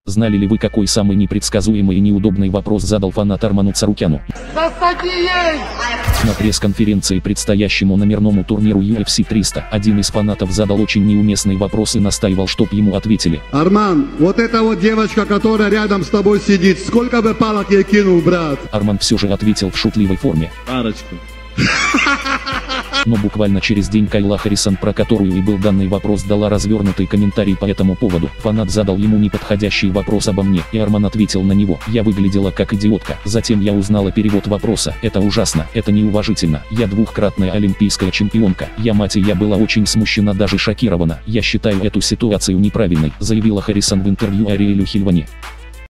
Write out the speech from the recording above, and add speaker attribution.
Speaker 1: Знали ли вы, какой самый непредсказуемый и неудобный вопрос задал фанат Арману Царукяну? На пресс-конференции предстоящему номерному турниру UFC 300 один из фанатов задал очень неуместный вопрос и настаивал, чтоб ему ответили.
Speaker 2: Арман, вот эта вот девочка, которая рядом с тобой сидит, сколько бы палок ей кинул, брат?
Speaker 1: Арман все же ответил в шутливой форме.
Speaker 2: Парочку.
Speaker 1: Но буквально через день Кайла Харрисон, про которую и был данный вопрос, дала развернутый комментарий по этому поводу. Фанат задал ему неподходящий вопрос обо мне, и Арман ответил на него. Я выглядела как идиотка. Затем я узнала перевод вопроса. Это ужасно, это неуважительно. Я двухкратная олимпийская чемпионка. Я мать, и я была очень смущена, даже шокирована. Я считаю эту ситуацию неправильной, заявила Харрисон в интервью Ариэлю Хильвани.